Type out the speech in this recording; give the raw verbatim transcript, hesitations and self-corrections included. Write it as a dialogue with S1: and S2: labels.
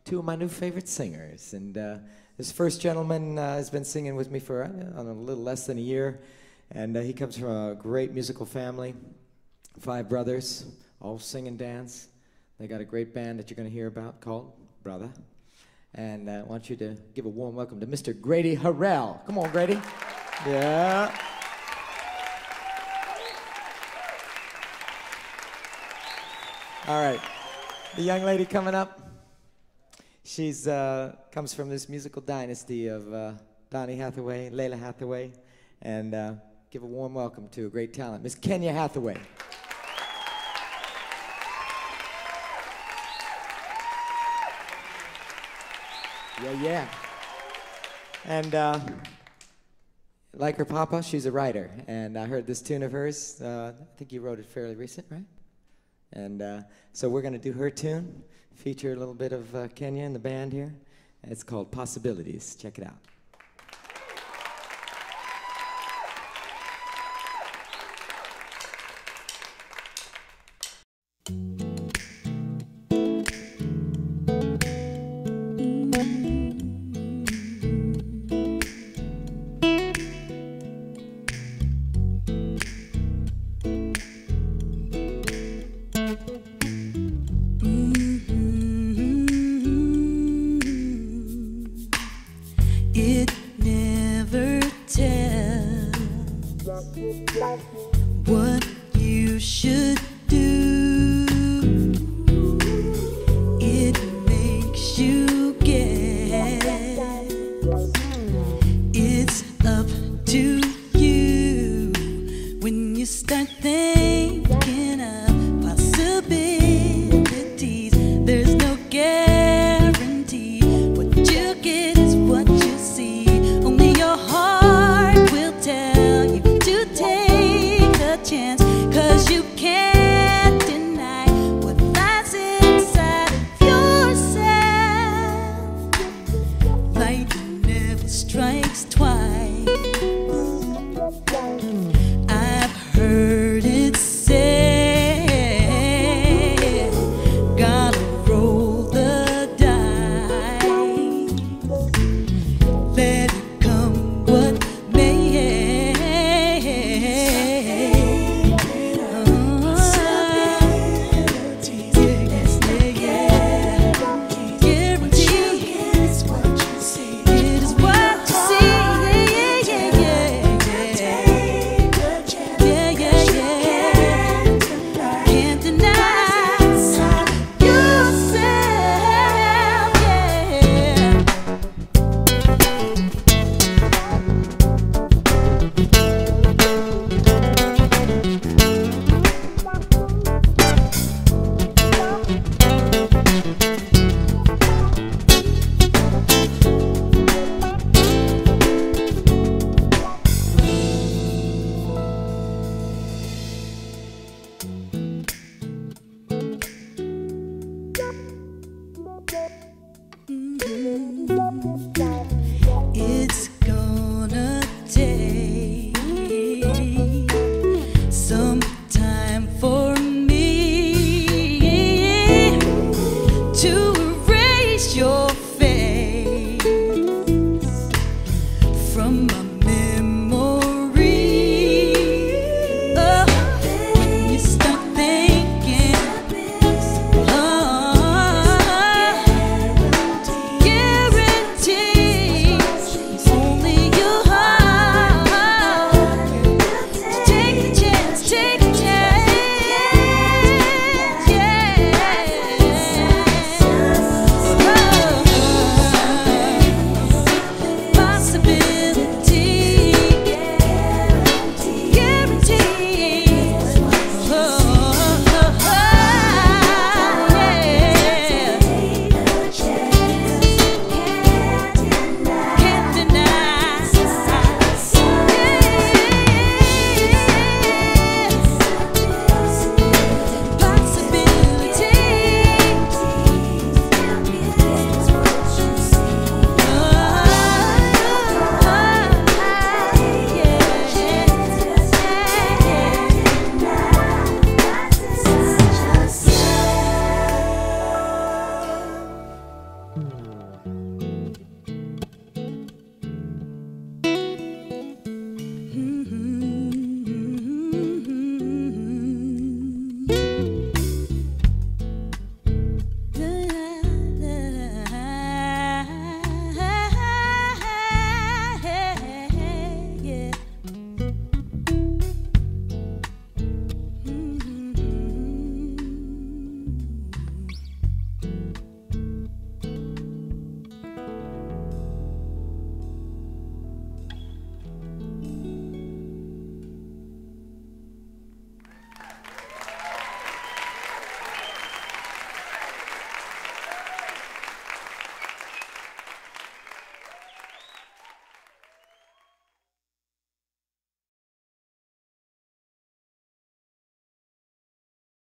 S1: two of my new favorite singers. And uh, this first gentleman uh, has been singing with me for uh, a little less than a year. And uh, he comes from a great musical family, five brothers, all sing and dance. They got a great band that you're going to hear about called Brother. And uh, I want you to give a warm welcome to Mister Grady Harrell. Come on, Grady. Yeah. All right. The young lady coming up, she's uh, comes from this musical dynasty of uh, Donny Hathaway, Layla Hathaway, and uh, give a warm welcome to a great talent, Miss Kenya Hathaway. Yeah, yeah. And uh, like her papa, she's a writer. And I heard this tune of hers. Uh, I think you wrote it fairly recent, right? And uh, so we're going to do her tune, feature a little bit of uh, Kenya in the band here. And it's called Possibilities. Check it out.
S2: It never tells what you should do. It makes you guess. It's up to you when you start thinking of possibilities. There's no guarantee. What you get is what you see. Only your heart will tell you to take a chance, 'cause you can't deny what lies inside of yourself. Lightning never strikes twice. I've heard it said, gotta roll the dice. Let it come what may. It's gonna take some time for me to erase your face from my memory. Oh, when you start thinking, oh, guarantee.
S3: Mm.